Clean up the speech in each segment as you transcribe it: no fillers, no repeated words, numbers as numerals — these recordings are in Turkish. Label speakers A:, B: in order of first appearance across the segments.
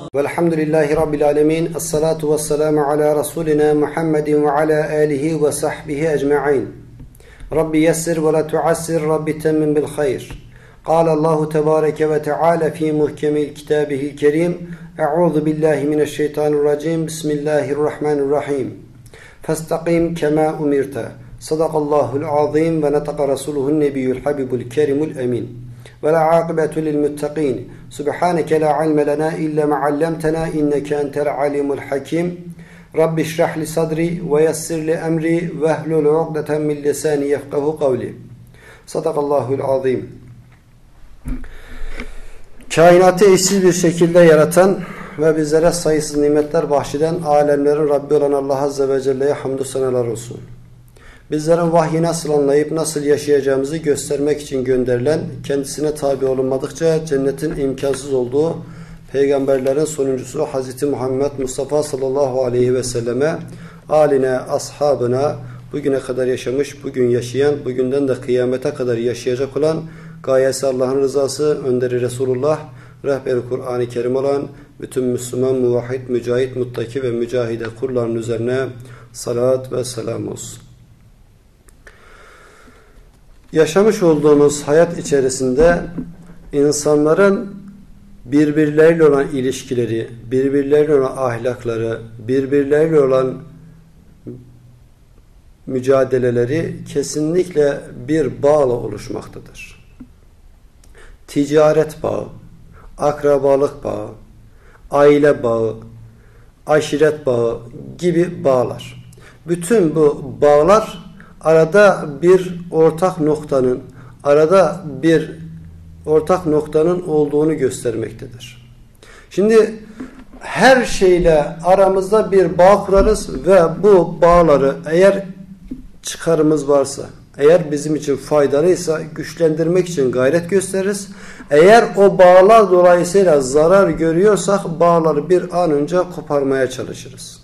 A: Velhamdülillahi Rabbil alemin. Esselatu vesselamu ala Resulina Muhammedin ve ala alihi ve sahbihi ecma'in. Rabbi yessir ve la tuassir, Rabbi temmin bil hayr. Kâle Allahu tebâreke ve teâlâ fî muhkemil kitâbihil kerim. Eûzu billahi mineşşeytanirracim. Bismillahirrahmanirrahim. Festakim kema umirte. Sadakallahul azim ve netaka rasuluhun nebiyyül habibul kerimul emin. Ve la akibetu lil muttaqin. Subhaneke la ilme lena illa ma allamtena inneke entel alimul hakim. Rabbi şrah li sadri ve yessir li emri ve hlul uqdeten min lisani yefkahu kavli. Sadakallahul azim. Kainatı eşsiz bir şekilde yaratan ve bizlere sayısız nimetler bahşeden alemlerin Rabbi olan Allah Azze ve Celle'ye hamdü senalar olsun. Bizlerin vahyi nasıl anlayıp nasıl yaşayacağımızı göstermek için gönderilen, kendisine tabi olunmadıkça cennetin imkansız olduğu peygamberlerin sonuncusu Hz. Muhammed Mustafa sallallahu aleyhi ve selleme, aline, ashabına, bugüne kadar yaşamış, bugün yaşayan, bugünden de kıyamete kadar yaşayacak olan, gayesi Allah'ın rızası, önderi Resulullah, rehberi Kur'an-ı Kerim olan bütün Müslüman, muvahhid, mücahit, muttaki ve mücahide kulların üzerine salat ve selam olsun. Yaşamış olduğumuz hayat içerisinde insanların birbirleriyle olan ilişkileri, birbirleriyle olan ahlakları, birbirleriyle olan mücadeleleri kesinlikle bir bağla oluşmaktadır. Ticaret bağı, akrabalık bağı, aile bağı, aşiret bağı gibi bağlar. Bütün bu bağlar arada bir ortak noktanın olduğunu göstermektedir. Şimdi her şeyle aramızda bir bağ kurarız ve bu bağları eğer çıkarımız varsa, eğer bizim için faydalıysa güçlendirmek için gayret gösteririz. Eğer o bağlar dolayısıyla zarar görüyorsak bağları bir an önce koparmaya çalışırız.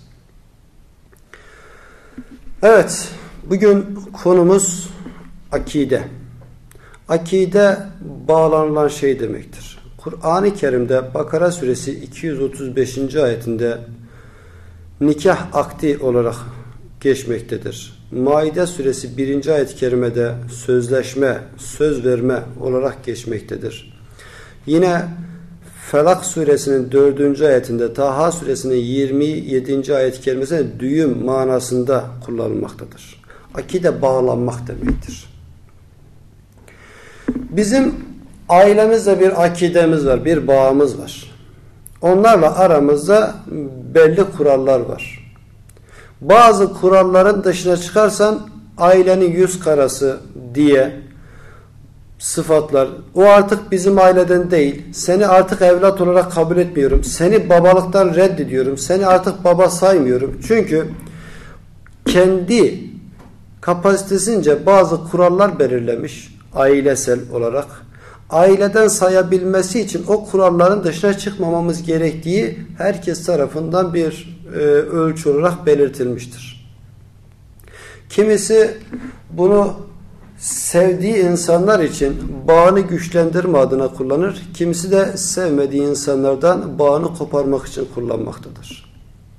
A: Evet, bugün konumuz akide. Akide bağlanılan şey demektir. Kur'an-ı Kerim'de Bakara suresi 235. ayetinde nikah akdi olarak geçmektedir. Maide suresi 1. ayet-i kerimede sözleşme, söz verme olarak geçmektedir. Yine Felak suresinin 4. ayetinde, Taha suresinin 27. ayet-i kerimesinde düğüm manasında kullanılmaktadır. Akide bağlanmak demektir. Bizim ailemizde bir akidemiz var, bir bağımız var. Onlarla aramızda belli kurallar var. Bazı kuralların dışına çıkarsan ailenin yüz karası diye sıfatlar, o artık bizim aileden değil, seni artık evlat olarak kabul etmiyorum, seni babalıktan reddediyorum, seni artık baba saymıyorum. Çünkü kendi kapasitesince bazı kurallar belirlemiş ailesel olarak. Aileden sayabilmesi için o kuralların dışına çıkmamamız gerektiği herkes tarafından bir ölçü olarak belirtilmiştir. Kimisi bunu sevdiği insanlar için bağını güçlendirme adına kullanır. Kimisi de sevmediği insanlardan bağını koparmak için kullanmaktadır.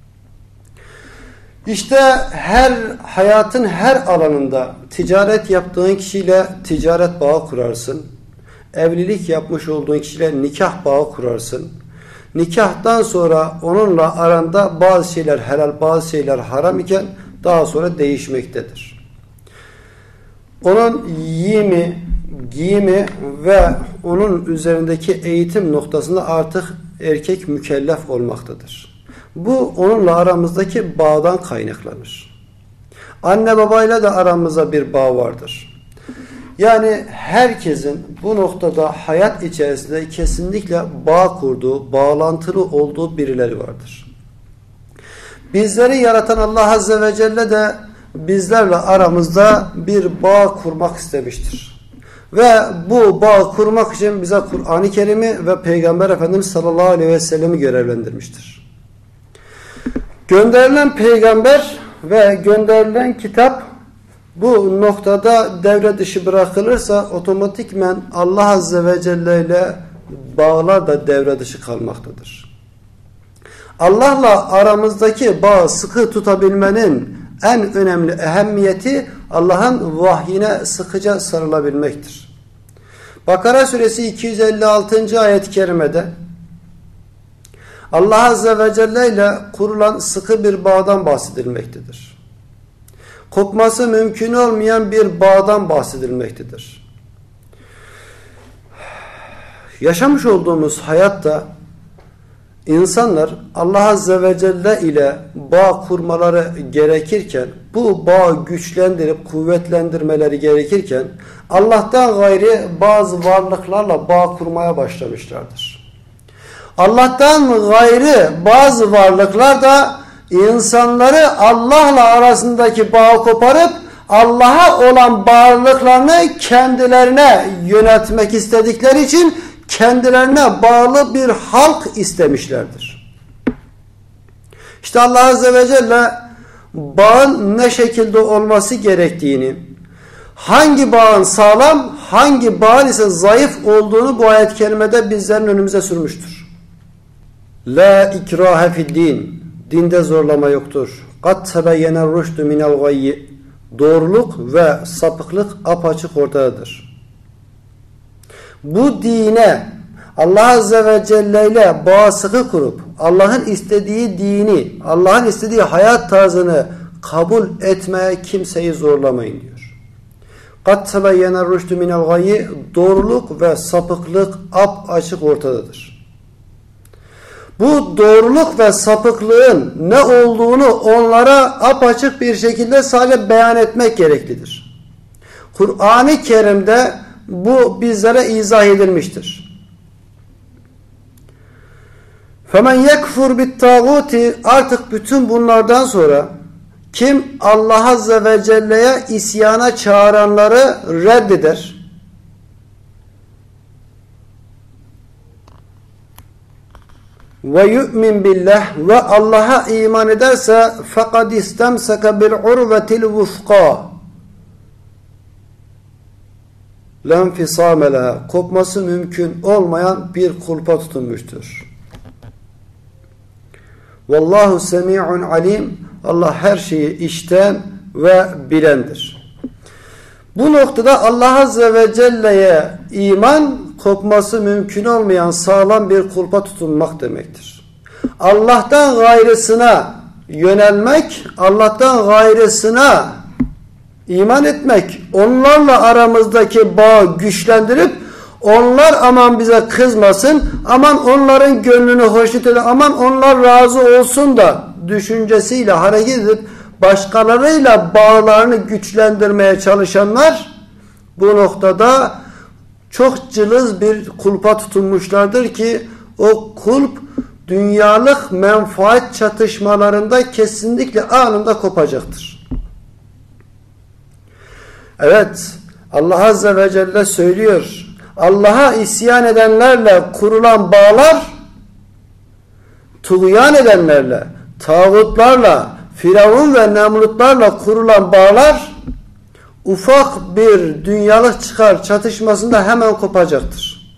A: İşte hayatın her alanında ticaret yaptığın kişiyle ticaret bağı kurarsın. Evlilik yapmış olduğun kişiyle nikah bağı kurarsın. Nikahtan sonra onunla aranda bazı şeyler helal, bazı şeyler haram iken daha sonra değişmektedir. Onun giyimi ve onun üzerindeki eğitim noktasında artık erkek mükellef olmaktadır. Bu onunla aramızdaki bağdan kaynaklanır. Anne babayla da aramızda bir bağ vardır. Yani herkesin bu noktada hayat içerisinde kesinlikle bağ kurduğu, bağlantılı olduğu birileri vardır. Bizleri yaratan Allah Azze ve Celle de bizlerle aramızda bir bağ kurmak istemiştir. Ve bu bağ kurmak için bize Kur'an-ı Kerim'i ve Peygamber Efendimiz sallallahu aleyhi ve sellem'i görevlendirmiştir. Gönderilen peygamber ve gönderilen kitap bu noktada devre dışı bırakılırsa otomatikmen Allah Azze ve Celle ile bağlar da devre dışı kalmaktadır. Allah'la aramızdaki bağı sıkı tutabilmenin en önemli ehemmiyeti Allah'ın vahyine sıkıca sarılabilmektir. Bakara suresi 256. ayet-i kerimede Allah Azze ve Celle ile kurulan sıkı bir bağdan bahsedilmektedir. Kopması mümkün olmayan bir bağdan bahsedilmektedir. Yaşamış olduğumuz hayatta İnsanlar Allah Azze ve Celle ile bağ kurmaları gerekirken, bu bağı güçlendirip kuvvetlendirmeleri gerekirken Allah'tan gayri bazı varlıklarla bağ kurmaya başlamışlardır. Allah'tan gayri bazı varlıklar da insanları Allah'la arasındaki bağı koparıp Allah'a olan bağlılıklarını kendilerine yöneltmek istedikleri için kendilerine bağlı bir halk istemişlerdir. İşte Allah Azze ve Celle bağın ne şekilde olması gerektiğini, hangi bağın sağlam, hangi bağın ise zayıf olduğunu bu ayet-i kerimede bizlerin önümüze sürmüştür. La ikrahe fid din. Dinde zorlama yoktur. Kad tebeyyene rüştü minel gayyi. Doğruluk ve sapıklık apaçık ortadadır. Bu dine Allah Azze ve Celle ile bağı sıkı kurup Allah'ın istediği dini, Allah'ın istediği hayat tarzını kabul etmeye kimseyi zorlamayın diyor. قَدْ تَبَيَّنَ الرُّشْدُ مِنَ الْغَيِّ. Doğruluk ve sapıklık apaçık ortadadır. Bu doğruluk ve sapıklığın ne olduğunu onlara apaçık bir şekilde sadece beyan etmek gereklidir. Kur'an-ı Kerim'de bu bizlere izah edilmiştir. فَمَنْ يَكْفُرْ بِالتَّاغُوتِ. Artık bütün bunlardan sonra kim Allah Azze ve Celle'ye isyana çağıranları reddeder, ve yu'min billah, ve Allah'a iman ederse فَقَدْ اِسْتَمْسَكَ بِالْعُرْوَةِ الْوُثْقَى لَنْفِصَامَ لَهَا. Kopması mümkün olmayan bir kulpa tutunmuştur. Vallahu semi'un alim. Allah her şeyi işten ve bilendir. Bu noktada Allah Azze ve Celle'ye iman, kopması mümkün olmayan sağlam bir kulpa tutunmak demektir. Allah'tan gayrısına yönelmek, Allah'tan gayrısına iman etmek, onlarla aramızdaki bağı güçlendirip onlar aman bize kızmasın, aman onların gönlünü hoşnut edelim, aman onlar razı olsun da düşüncesiyle hareket edip başkalarıyla bağlarını güçlendirmeye çalışanlar bu noktada çok cılız bir kulpa tutunmuşlardır ki o kulp dünyalık menfaat çatışmalarında kesinlikle anında kopacaktır. Evet, Allah Azze ve Celle söylüyor. Allah'a isyan edenlerle kurulan bağlar, tuğyan edenlerle, tağutlarla, Firavun ve Nemrutlarla kurulan bağlar, ufak bir dünyalık çıkar çatışmasında hemen kopacaktır.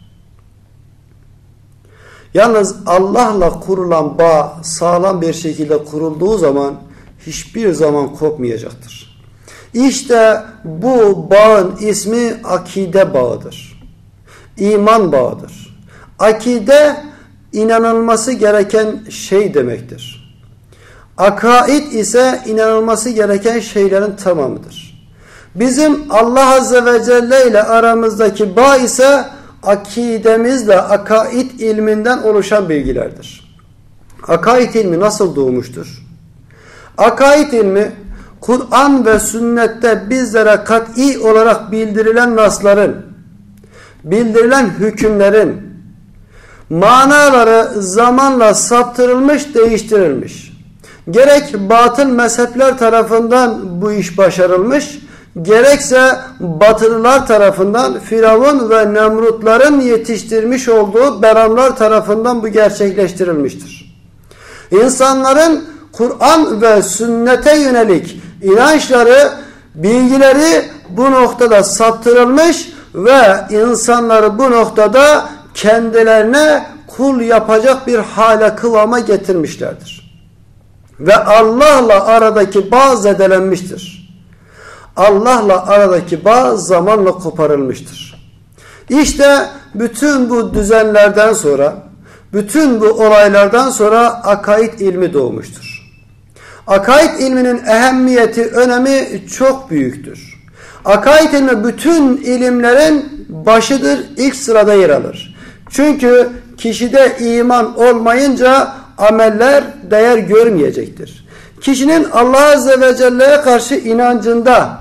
A: Yalnız Allah'la kurulan bağ sağlam bir şekilde kurulduğu zaman hiçbir zaman kopmayacaktır. İşte bu bağın ismi akide bağıdır. İman bağıdır. Akide inanılması gereken şey demektir. Akaid ise inanılması gereken şeylerin tamamıdır. Bizim Allah Azze ve Celle ile aramızdaki bağ ise akidemizle akaid ilminden oluşan bilgilerdir. Akaid ilmi nasıl doğmuştur? Akaid ilmi Kur'an ve sünnette bizlere kat'i olarak bildirilen nasların, bildirilen hükümlerin manaları zamanla saptırılmış, değiştirilmiş. Gerek batıl mezhepler tarafından bu iş başarılmış, gerekse batılılar tarafından Firavun ve Nemrutların yetiştirmiş olduğu beramlar tarafından bu gerçekleştirilmiştir. İnsanların Kur'an ve sünnete yönelik inançları, bilgileri bu noktada saptırılmış ve insanları bu noktada kendilerine kul yapacak bir hale, kıvama getirmişlerdir. Ve Allah'la aradaki bağ zedelenmiştir. Allah'la aradaki bağ zamanla koparılmıştır. İşte bütün bu düzenlerden sonra, bütün bu olaylardan sonra akaid ilmi doğmuştur. Akaid ilminin ehemmiyeti, önemi çok büyüktür. Akaid ilmi bütün ilimlerin başıdır, ilk sırada yer alır. Çünkü kişide iman olmayınca ameller değer görmeyecektir. Kişinin Allah Azze ve Celle'ye karşı inancında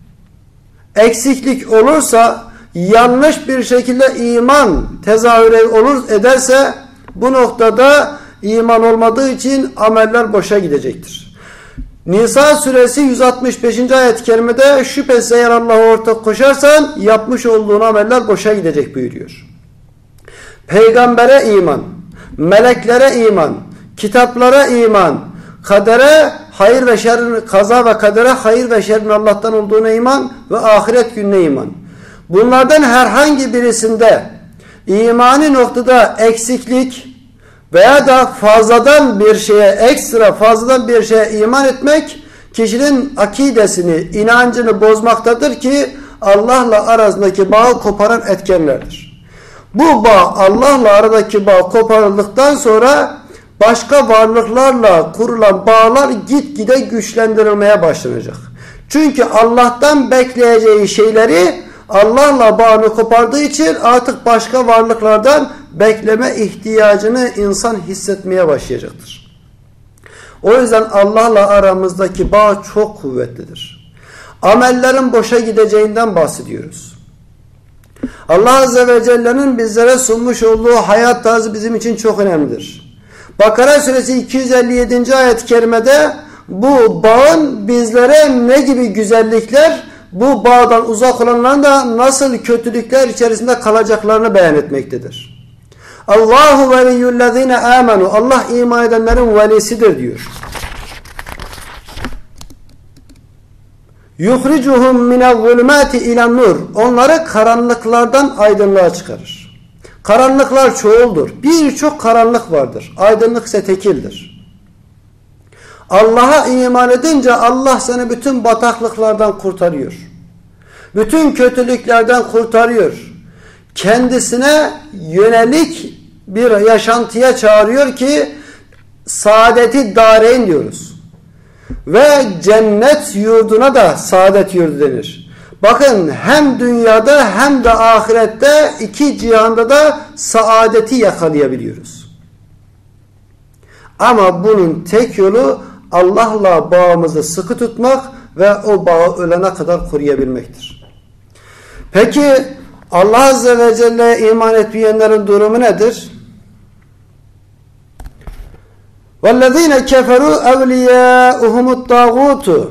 A: eksiklik olursa, yanlış bir şekilde iman tezahür ederse, bu noktada iman olmadığı için ameller boşa gidecektir. Nisa suresi 165. ayet-i kerimede şüphesiz eğer Allah'a ortak koşarsan yapmış olduğun ameller boşa gidecek buyuruyor. Peygambere iman, meleklere iman, kitaplara iman, kadere hayır ve şerrin, kaza ve kadere hayır ve şerrin Allah'tan olduğuna iman ve ahiret gününe iman. Bunlardan herhangi birisinde imani noktada eksiklik veya da fazladan bir şeye, ekstra fazladan bir şeye iman etmek kişinin akidesini, inancını bozmaktadır ki Allah'la arasındaki bağı koparan etkenlerdir. Bu bağ, Allah'la aradaki bağ koparıldıktan sonra başka varlıklarla kurulan bağlar gitgide güçlendirilmeye başlanacak. Çünkü Allah'tan bekleyeceği şeyleri Allah'la bağını kopardığı için artık başka varlıklardan bekleme ihtiyacını insan hissetmeye başlayacaktır. O yüzden Allah'la aramızdaki bağ çok kuvvetlidir. Amellerin boşa gideceğinden bahsediyoruz. Allah Azze ve Celle'nin bizlere sunmuş olduğu hayat tarzı bizim için çok önemlidir. Bakara suresi 257. ayet-i kerimede bu bağın bizlere ne gibi güzellikler, bu bağdan uzak olanların da nasıl kötülükler içerisinde kalacaklarını beyan etmektedir. Allahu veliyyullezine amenu. Allah iman edenlerin velisidir diyor. Yuhricuhum minel-zulümati ilen-nur. Onları karanlıklardan aydınlığa çıkarır. Karanlıklar çoğuldur. Birçok karanlık vardır. Aydınlık ise tekildir. Allah'a iman edince Allah seni bütün bataklıklardan kurtarıyor. Bütün kötülüklerden kurtarıyor. Kendisine yönelik bir yaşantıya çağırıyor ki saadeti dareyn diyoruz. Ve cennet yurduna da saadet yurdu denir. Bakın hem dünyada hem de ahirette iki cihanda da saadeti yakalayabiliyoruz. Ama bunun tek yolu Allah'la bağımızı sıkı tutmak ve o bağı ölene kadar koruyabilmektir. Peki Allah Azze ve Celle'ye iman etmeyenlerin durumu nedir? وَالَّذ۪ينَ كَفَرُوا اَوْلِيَاءُهُمُ الطَّاغُوتُ.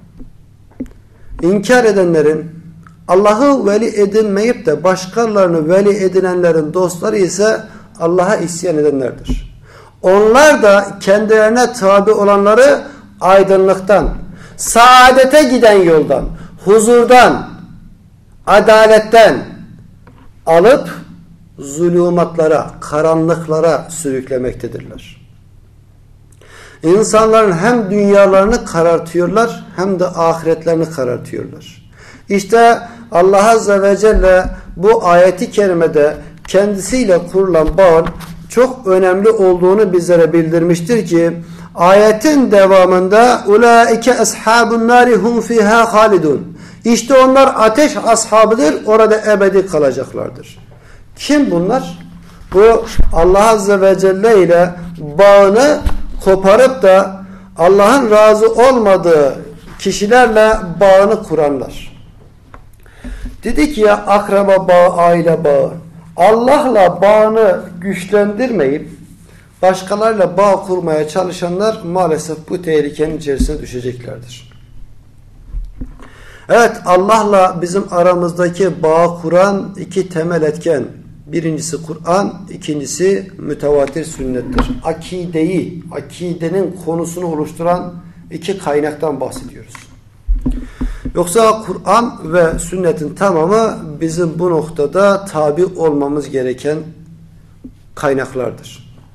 A: İnkar edenlerin, Allah'ı veli edinmeyip de başkalarını veli edinenlerin dostları ise Allah'a isyan edenlerdir. Onlar da kendilerine tabi olanları aydınlıktan, saadete giden yoldan, huzurdan, adaletten alıp zulümatlara, karanlıklara sürüklemektedirler. İnsanların hem dünyalarını karartıyorlar hem de ahiretlerini karartıyorlar. İşte Allah Azze ve Celle bu ayeti kerimede kendisiyle kurulan bağın çok önemli olduğunu bizlere bildirmiştir ki ayetin devamında ulaike ashabun nari hum fiha halidun. İşte onlar ateş ashabıdır, orada ebedi kalacaklardır. Kim bunlar? Bu Allah Azze ve Celle ile bağını koparıp da Allah'ın razı olmadığı kişilerle bağını kuranlar. Dedik ya akraba bağı, aile bağı. Allah'la bağını güçlendirmeyip başkalarıyla bağ kurmaya çalışanlar maalesef bu tehlikenin içerisine düşeceklerdir. Evet, Allah'la bizim aramızdaki bağ kuran iki temel etken. Birincisi Kur'an, ikincisi mütevatir sünnettir. Akidenin konusunu oluşturan iki kaynaktan bahsediyoruz. Yoksa Kur'an ve sünnetin tamamı bizim bu noktada tabi olmamız gereken kaynaklardır.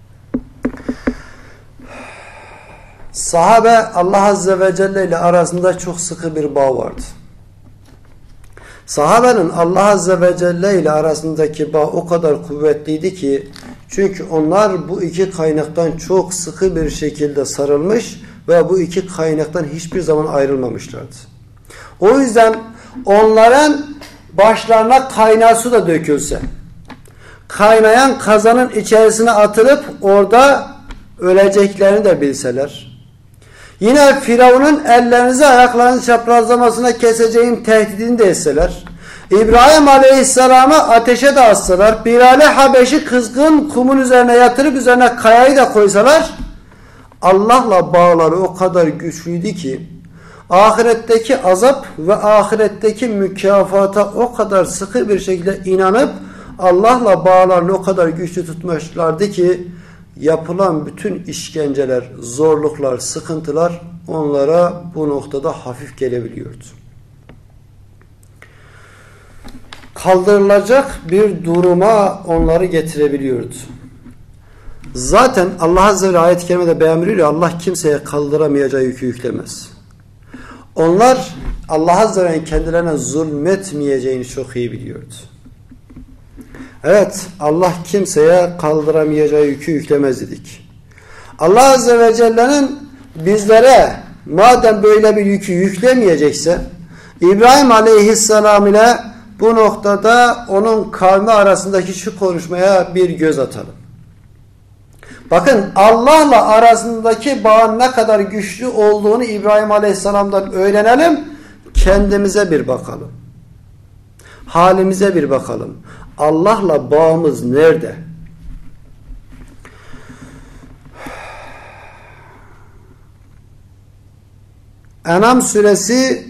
A: Sahabe Allah Azze ve Celle ile arasında çok sıkı bir bağ vardı. Sahabenin Allah Azze ve Celle ile arasındaki bağ o kadar kuvvetliydi ki, çünkü onlar bu iki kaynaktan çok sıkı bir şekilde sarılmış ve bu iki kaynaktan hiçbir zaman ayrılmamışlardı. O yüzden onların başlarına kaynar su da dökülse, kaynayan kazanın içerisine atılıp orada öleceklerini de bilseler, yine Firavun'un ellerinizi ayaklarınızı çaprazlamasına keseceğim tehdidini de etseler, İbrahim Aleyhisselam'ı ateşe de atsalar, Bilal-i Habeş'i kızgın kumun üzerine yatırıp üzerine kayayı da koysalar, Allah'la bağları o kadar güçlüydü ki, ahiretteki azap ve ahiretteki mükafata o kadar sıkı bir şekilde inanıp Allah'la bağlarını o kadar güçlü tutmuşlardı ki, yapılan bütün işkenceler, zorluklar, sıkıntılar onlara bu noktada hafif gelebiliyordu. Kaldırılacak bir duruma onları getirebiliyordu. Zaten Allah Azze ve Celle ayet-i kerimede beyan ediyor, Allah kimseye kaldıramayacağı yükü yüklemez. Onlar Allah Azze ve Celle'nin kendilerine zulmetmeyeceğini çok iyi biliyordu. Evet, Allah kimseye kaldıramayacağı yükü yüklemez dedik. Allah Azze ve Celle'nin bizlere madem böyle bir yükü yüklemeyecekse, İbrahim Aleyhisselam ile bu noktada onun kavmi arasındaki şu konuşmaya bir göz atalım. Bakın, Allah'la arasındaki bağın ne kadar güçlü olduğunu İbrahim Aleyhisselam'dan öğrenelim, kendimize bir bakalım. Halimize bir bakalım. Allah'la bağımız nerede? En'am suresi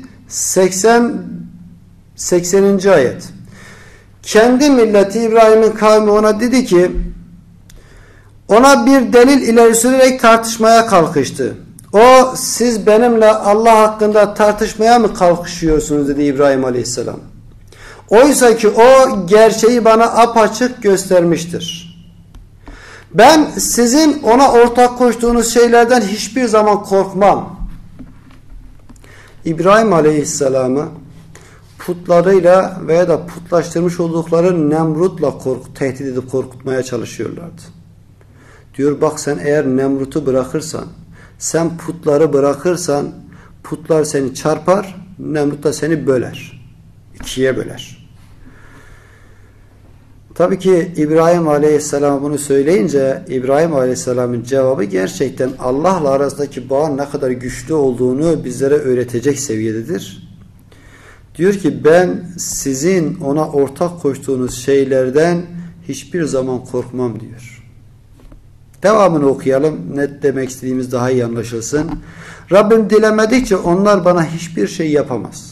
A: 80. ayet. Kendi milleti İbrahim'in kavmi ona dedi ki, ona bir delil ileri sürerek tartışmaya kalkıştı. O, siz benimle Allah hakkında tartışmaya mı kalkışıyorsunuz dedi İbrahim Aleyhisselam. Oysa ki o gerçeği bana apaçık göstermiştir. Ben sizin ona ortak koştuğunuz şeylerden hiçbir zaman korkmam. İbrahim Aleyhisselam'ı putlarıyla veya da putlaştırmış oldukları Nemrut'la tehdit edip korkutmaya çalışıyorlardı. Diyor, bak sen eğer Nemrut'u bırakırsan, sen putları bırakırsan, putlar seni çarpar, Nemrut da seni böler. İkiye böler. Tabii ki İbrahim Aleyhisselam bunu söyleyince, İbrahim Aleyhisselam'ın cevabı gerçekten Allah'la arasındaki bağın ne kadar güçlü olduğunu bizlere öğretecek seviyededir. Diyor ki, ben sizin ona ortak koştuğunuz şeylerden hiçbir zaman korkmam diyor. Devamını okuyalım. Ne demek istediğimiz daha iyi anlaşılsın. Rabbim dilemedikçe onlar bana hiçbir şey yapamaz.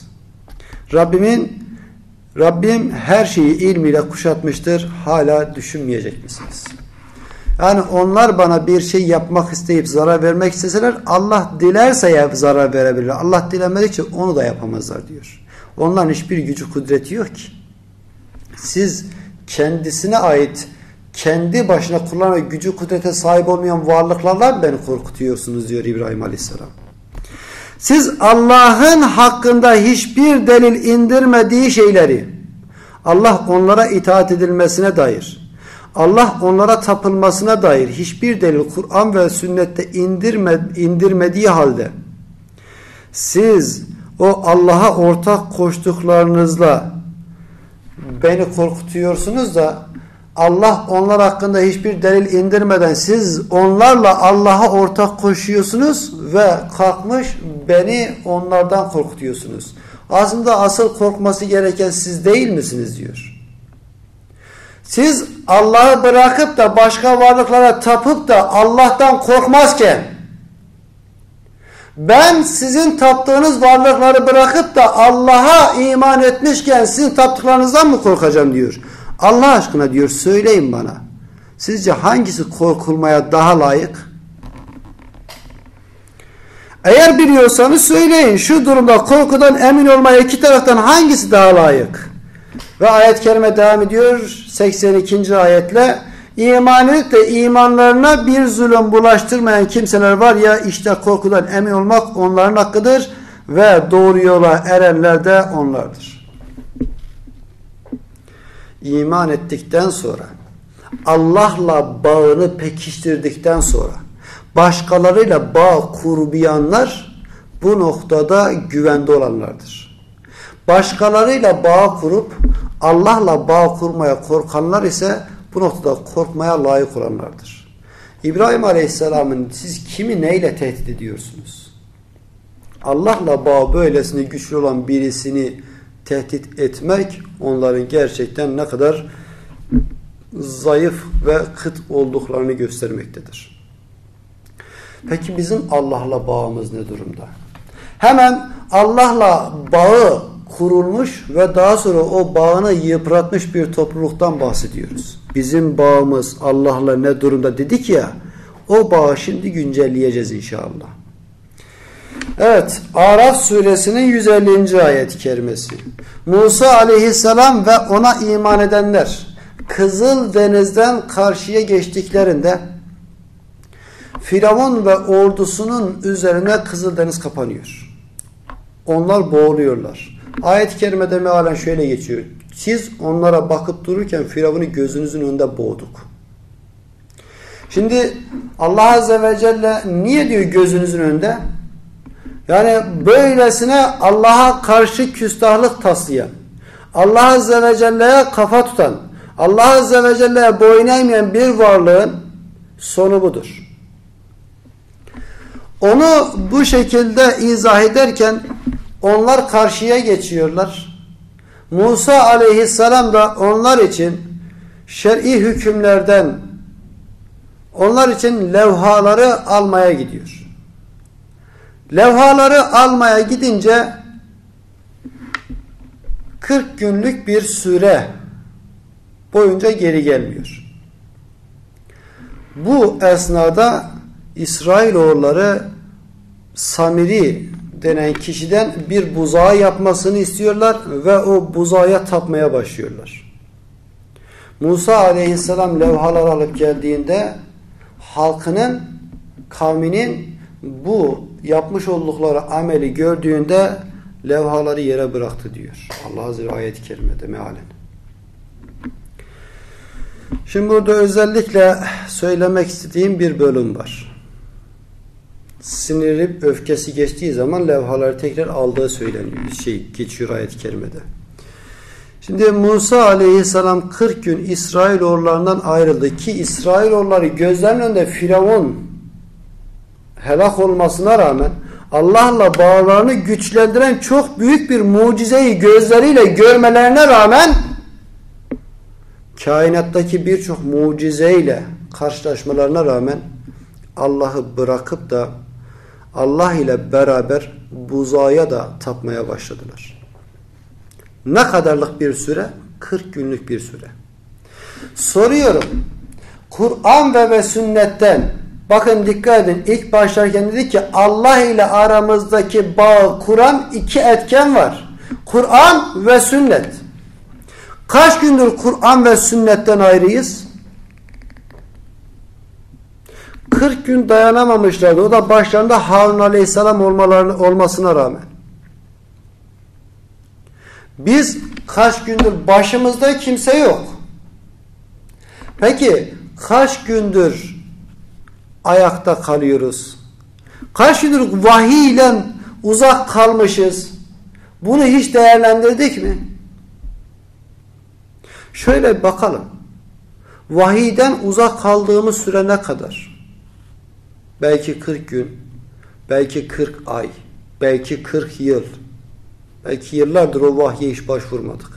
A: Rabbim her şeyi ilmiyle kuşatmıştır. Hala düşünmeyecek misiniz? Yani onlar bana bir şey yapmak isteyip zarar vermek isteseler, Allah dilerse zarar verebilirler. Allah dilemedikçe onu da yapamazlar diyor. Onların hiçbir gücü kudreti yok ki. Siz kendisine ait, kendi başına kullanan gücü kudrete sahip olmayan varlıklarla mı beni korkutuyorsunuz diyor İbrahim Aleyhisselam. Siz Allah'ın hakkında hiçbir delil indirmediği şeyleri, Allah onlara itaat edilmesine dair, Allah onlara tapılmasına dair hiçbir delil Kur'an ve sünnette indirmediği halde siz o Allah'a ortak koştuklarınızla beni korkutuyorsunuz da Allah onlar hakkında hiçbir delil indirmeden siz onlarla Allah'a ortak koşuyorsunuz ve kalkmış beni onlardan korkutuyorsunuz. Aslında asıl korkması gereken siz değil misiniz diyor. Siz Allah'ı bırakıp da başka varlıklara tapıp da Allah'tan korkmazken, ben sizin taptığınız varlıkları bırakıp da Allah'a iman etmişken sizin taptıklarınızdan mı korkacağım diyor. Allah aşkına diyor, söyleyin bana. Sizce hangisi korkulmaya daha layık? Eğer biliyorsanız söyleyin. Şu durumda korkudan emin olmaya iki taraftan hangisi daha layık? Ve ayet-i kerime devam ediyor 82. ayetle. İman edip de imanlarına bir zulüm bulaştırmayan kimseler var ya, işte korkudan emin olmak onların hakkıdır ve doğru yola erenler de onlardır. İman ettikten sonra, Allah'la bağını pekiştirdikten sonra başkalarıyla bağ kurmayanlar bu noktada güvende olanlardır. Başkalarıyla bağ kurup Allah'la bağ kurmaya korkanlar ise bu noktada korkmaya layık olanlardır. İbrahim Aleyhisselam'ın siz kimi neyle tehdit ediyorsunuz? Allah'la bağ böylesine güçlü olan birisini tehdit etmek onların gerçekten ne kadar zayıf ve kıt olduklarını göstermektedir. Peki bizim Allah'la bağımız ne durumda? Hemen Allah'la bağı kurulmuş ve daha sonra o bağını yıpratmış bir topluluktan bahsediyoruz. Bizim bağımız Allah'la ne durumda dedik ya, o bağı şimdi güncelleyeceğiz inşallah. Evet, Araf suresinin 150. ayet-i kerimesi. Musa aleyhisselam ve ona iman edenler Kızıl Deniz'den karşıya geçtiklerinde Firavun ve ordusunun üzerine Kızıl Deniz kapanıyor. Onlar boğuluyorlar. Ayet-i kerimede mealen şöyle geçiyor. Siz onlara bakıp dururken Firavun'u gözünüzün önünde boğduk. Şimdi Allah Azze ve Celle niye diyor gözünüzün önünde? Yani böylesine Allah'a karşı küstahlık taslayan, Allah Azze ve Celle'ye kafa tutan, Allah Azze ve Celle'ye boyun eğmeyen bir varlığın sonu budur. Onu bu şekilde izah ederken onlar karşıya geçiyorlar. Musa aleyhisselam da onlar için şer'i hükümlerden, onlar için levhaları almaya gidiyor. Levhaları almaya gidince 40 günlük bir süre boyunca geri gelmiyor. Bu esnada İsrailoğulları Samiri denen kişiden bir buzağı yapmasını istiyorlar ve o buzağa tapmaya başlıyorlar. Musa aleyhisselam levhalar alıp geldiğinde halkının, kavminin bu yapmış oldukları ameli gördüğünde levhaları yere bıraktı diyor. Allah Azze ve ayet-i kerimede mealen. Şimdi burada özellikle söylemek istediğim bir bölüm var. Sinirli, öfkesi geçtiği zaman levhaları tekrar aldığı söyleniyor. Geçiyor ayet-i kerimede. Şimdi Musa aleyhisselam 40 gün İsrailoğullarından ayrıldı ki İsrailoğulları gözlerinin önünde Firavun helak olmasına rağmen Allah'la bağlarını güçlendiren çok büyük bir mucizeyi gözleriyle görmelerine rağmen kainattaki birçok mucizeyle karşılaşmalarına rağmen Allah'ı bırakıp da Allah ile beraber buzağa da tapmaya başladılar. Ne kadarlık bir süre? 40 günlük bir süre. Soruyorum. Kur'an ve sünnetten bakın dikkat edin. İlk başlarken dedik ki Allah ile aramızdaki bağı kuran iki etken var. Kur'an ve sünnet. Kaç gündür Kur'an ve sünnetten ayrıyız? 40 gün dayanamamışlardı. O da başlarında Harun aleyhisselam olmasına rağmen. Biz kaç gündür başımızda kimse yok. Peki kaç gündür ayakta kalıyoruz? Kaç gündür vahiy ile uzak kalmışız? Bunu hiç değerlendirdik mi? Şöyle bakalım. Vahiyden uzak kaldığımız süre ne kadar? Belki 40 gün, belki 40 ay, belki 40 yıl. Belki yıllardır o vahye hiç başvurmadık.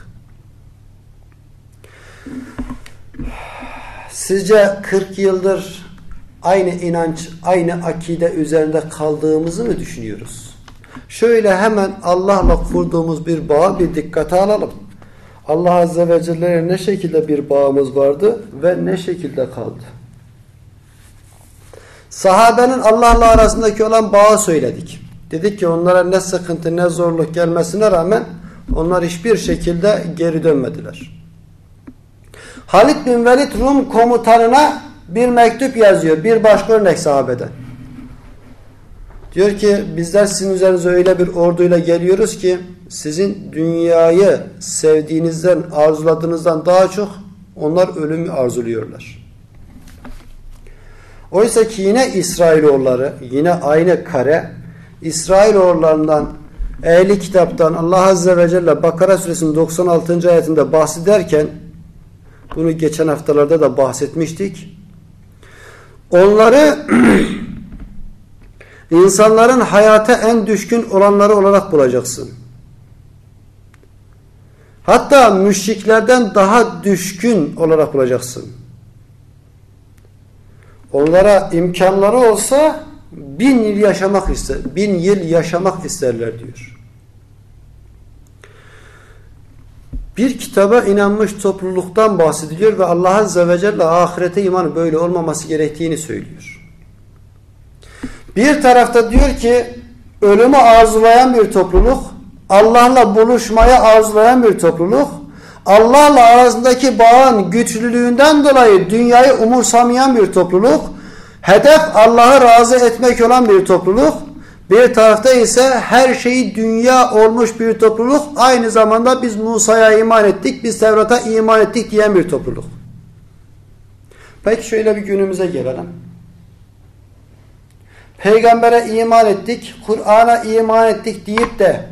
A: Sizce 40 yıldır aynı inanç, aynı akide üzerinde kaldığımızı mı düşünüyoruz? Şöyle hemen Allah'la kurduğumuz bir bağı bir dikkate alalım. Allah Azze ve Celle'ye ne şekilde bir bağımız vardı ve ne şekilde kaldı? Sahabenin Allah'la arasındaki olan bağı söyledik. Dedik ki onlara ne sıkıntı ne zorluk gelmesine rağmen onlar hiçbir şekilde geri dönmediler. Halid bin Velid Rum komutanına bir mektup yazıyor. Bir başka örnek sahabeden. Diyor ki bizler sizin üzerinize öyle bir orduyla geliyoruz ki sizin dünyayı sevdiğinizden, arzuladığınızdan daha çok onlar ölümü arzuluyorlar. Oysa ki yine İsrailoğulları, yine aynı kare, İsrailoğullarından, ehli kitaptan Allah Azze ve Celle Bakara suresinin 96. ayetinde bahsederken, bunu geçen haftalarda da bahsetmiştik. Onları insanların hayata en düşkün olanları olarak bulacaksın. Hatta müşriklerden daha düşkün olarak bulacaksın. Onlara imkanları olsa 1000 yıl yaşamak ister, 1000 yıl yaşamak isterler diyor. Bir kitaba inanmış topluluktan bahsediliyor ve Allah Azze ve Celle ahirete imanı böyle olmaması gerektiğini söylüyor. Bir tarafta diyor ki ölümü arzulayan bir topluluk, Allah'la buluşmayı arzulayan bir topluluk, Allah'la arasındaki bağın güçlülüğünden dolayı dünyayı umursamayan bir topluluk, hedef Allah'ı razı etmek olan bir topluluk, bir tarafta ise her şeyi dünya olmuş bir topluluk, aynı zamanda biz Musa'ya iman ettik, biz Tevrat'a iman ettik diyen bir topluluk. Peki şöyle bir günümüze gelelim. Peygambere iman ettik, Kur'an'a iman ettik deyip de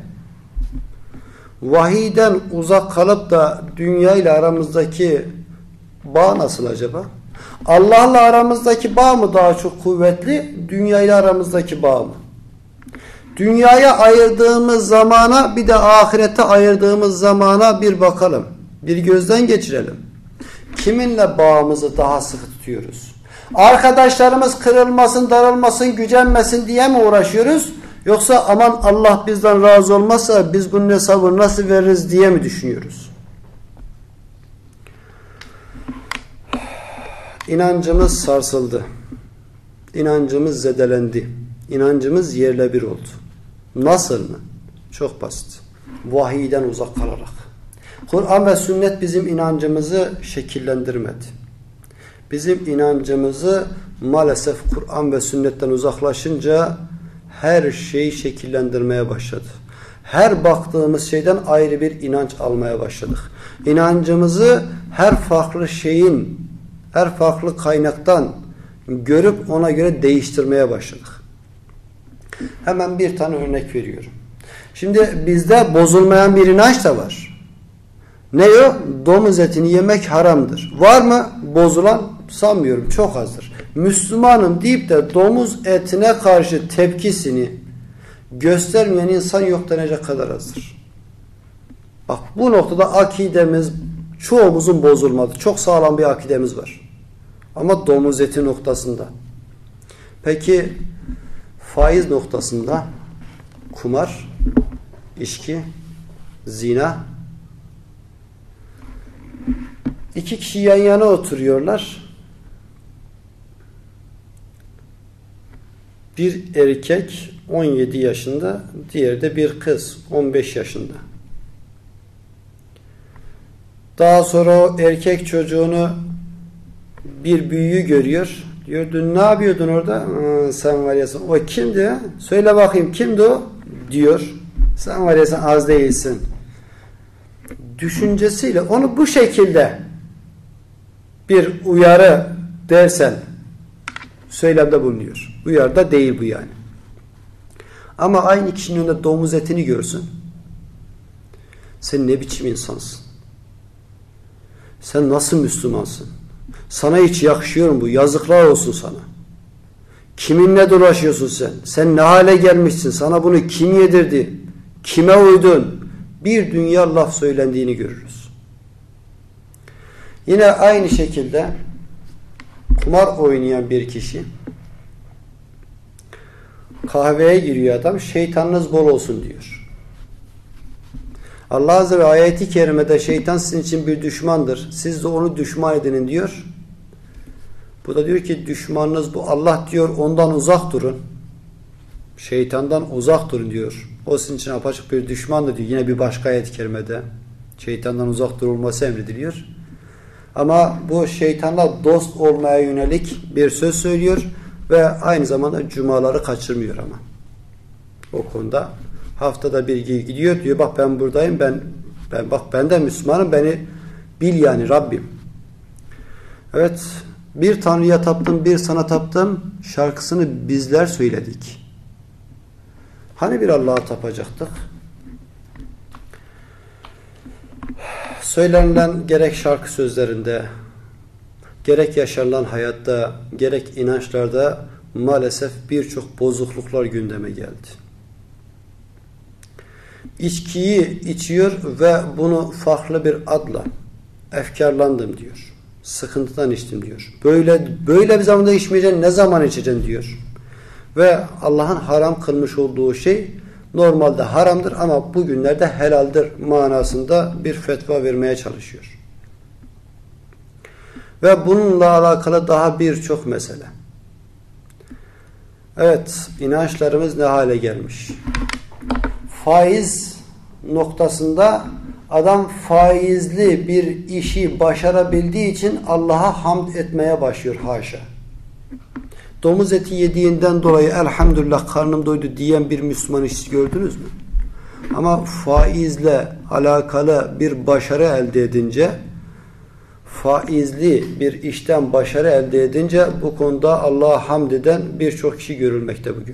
A: vahiyden uzak kalıp da dünya ile aramızdaki bağ nasıl acaba? Allah'la aramızdaki bağ mı daha çok kuvvetli, dünya ile aramızdaki bağ mı? Dünyaya ayırdığımız zamana bir de ahirete ayırdığımız zamana bir bakalım. Bir gözden geçirelim. Kiminle bağımızı daha sıkı tutuyoruz? Arkadaşlarımız kırılmasın, darılmasın, gücenmesin diye mi uğraşıyoruz? Yoksa aman Allah bizden razı olmazsa biz bunun hesabını nasıl veririz diye mi düşünüyoruz? İnancımız sarsıldı. İnancımız zedelendi. İnancımız yerle bir oldu. Nasıl mı? Çok basit. Vahiyden uzak kalarak. Kur'an ve sünnet bizim inancımızı şekillendirmedi. Bizim inancımızı maalesef Kur'an ve sünnetten uzaklaşınca her şeyi şekillendirmeye başladı. Her baktığımız şeyden ayrı bir inanç almaya başladık. İnancımızı her farklı şeyin, her farklı kaynaktan görüp ona göre değiştirmeye başladık. Hemen bir tane örnek veriyorum. Şimdi bizde bozulmayan bir inanç da var. Ne o? Domuz etini yemek haramdır. Var mı bozulan? Sanmıyorum. Çok azdır. Müslümanım deyip de domuz etine karşı tepkisini göstermeyen insan yok denecek kadar azdır. Bak bu noktada akidemiz çoğumuzun bozulmadı. Çok sağlam bir akidemiz var. Ama domuz eti noktasında. Peki faiz noktasında kumar, içki, zina. İki kişi yan yana oturuyorlar. Bir erkek 17 yaşında, diğeri de bir kız 15 yaşında. Daha sonra o erkek çocuğunu bir büyüğü görüyor. Diyor dün ne yapıyordun orada? Sen var ya sen. O kimdi? Söyle bakayım kimdi o? Diyor. Sen var ya sen az değilsin. Düşüncesiyle onu bu şekilde bir uyarı dersen söylemde bulunuyor. Uyarıda değil bu yani. Ama aynı kişinin önünde domuz etini görsün. Sen ne biçim insansın? Sen nasıl Müslümansın? Sana hiç yakışıyor mu bu? Yazıklar olsun sana. Kiminle dolaşıyorsun sen? Sen ne hale gelmişsin? Sana bunu kim yedirdi? Kime uydun? Bir dünya laf söylendiğini görürüz. Yine aynı şekilde kumar oynayan bir kişi kahveye giriyor adam. Şeytanınız bol olsun diyor. Allah Azze ve ayeti kerimede şeytan sizin için bir düşmandır. Siz de onu düşman edinin diyor. Bu da diyor ki düşmanınız bu. Allah diyor ondan uzak durun. Şeytandan uzak durun diyor. O sizin için apaçık bir düşmandır diyor. Yine bir başka ayet-i kerimede şeytandan uzak durulması emrediliyor. Ama bu şeytanla dost olmaya yönelik bir söz söylüyor ve aynı zamanda cumaları kaçırmıyor ama. O konuda haftada bir gidiyor diyor bak ben buradayım ben de Müslümanım beni bil yani Rabbim. Evet, bir Tanrı'ya taptım bir sana taptım şarkısını bizler söyledik. Hani bir Allah'a tapacaktık? Söylenilen gerek şarkı sözlerinde, gerek yaşanılan hayatta, gerek inançlarda maalesef birçok bozukluklar gündeme geldi. İçkiyi içiyor ve bunu farklı bir adla efkarlandım diyor. Sıkıntıdan içtim diyor. Böyle bir zamanda içmeyeceksin, ne zaman içeceksin diyor. Ve Allah'ın haram kılmış olduğu şey normalde haramdır ama bugünlerde helaldir manasında bir fetva vermeye çalışıyor. Ve bununla alakalı daha birçok mesele. Evet, inançlarımız ne hale gelmiş? Faiz noktasında adam faizli bir işi başarabildiği için Allah'a hamd etmeye başlıyor haşa. Domuz eti yediğinden dolayı elhamdülillah karnım doydu diyen bir Müslüman hiç gördünüz mü? Ama faizle alakalı bir başarı elde edince, faizli bir işten başarı elde edince bu konuda Allah'a hamd eden birçok kişi görülmekte bugün.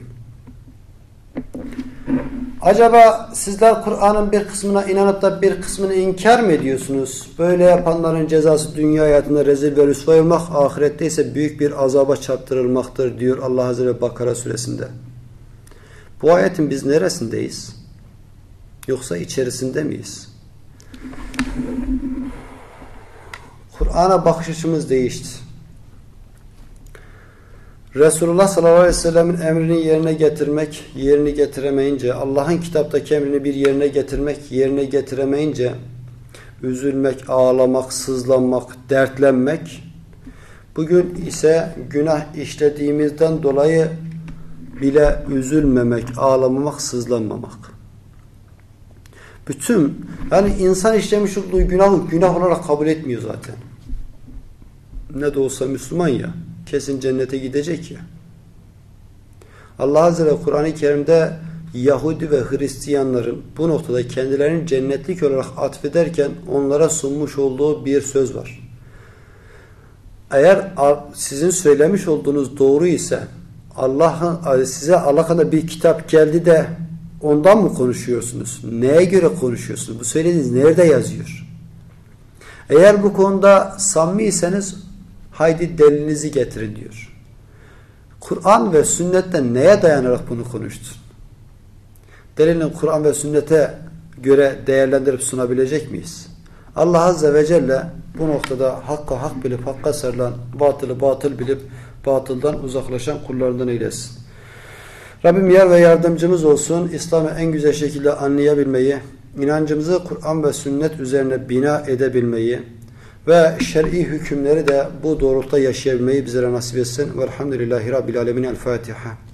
A: Acaba sizler Kur'an'ın bir kısmına inanıp da bir kısmını inkar mı ediyorsunuz? Böyle yapanların cezası dünya hayatında rezil ve rüsva olmak, ahirette ise büyük bir azaba çarptırılmaktır diyor Allah Azze ve Bakara suresinde. Bu ayetin biz neresindeyiz? Yoksa içerisinde miyiz? Kur'an'a bakış açımız değişti. Resulullah sallallahu aleyhi ve sellemin emrini yerine getirmek, yerini getiremeyince, Allah'ın kitaptaki emrini bir yerine getirmek, yerine getiremeyince, üzülmek, ağlamak, sızlanmak, dertlenmek, bugün ise günah işlediğimizden dolayı bile üzülmemek, ağlamamak, sızlanmamak. Yani insan işlemiş olduğu günah olarak kabul etmiyor zaten. Ne de olsa Müslüman ya. Kesin cennete gidecek ya. Allah Azze ve Kur'an-ı Kerim'de Yahudi ve Hristiyanların bu noktada kendilerini cennetlik olarak atfederken onlara sunmuş olduğu bir söz var. Eğer sizin söylemiş olduğunuz doğru ise Allah'ın size Allah'ın bir kitap geldi de ondan mı konuşuyorsunuz? Neye göre konuşuyorsunuz? Bu söylediğiniz nerede yazıyor? Eğer bu konuda samimiyseniz haydi delilinizi getirin diyor. Kur'an ve sünnetten neye dayanarak bunu konuştun? Delilin Kur'an ve sünnete göre değerlendirip sunabilecek miyiz? Allah Azze ve Celle bu noktada hakka hak bilip hakka sarılan, batılı batıl bilip batıldan uzaklaşan kullarından eylesin. Rabbim yar ve yardımcımız olsun. İslam'ı en güzel şekilde anlayabilmeyi, inancımızı Kur'an ve sünnet üzerine bina edebilmeyi ve şer'i hükümleri de bu doğrultuda yaşayabilmeyi bizlere nasip etsin. Velhamdülillahi Rabbil Alemin. El Fatiha.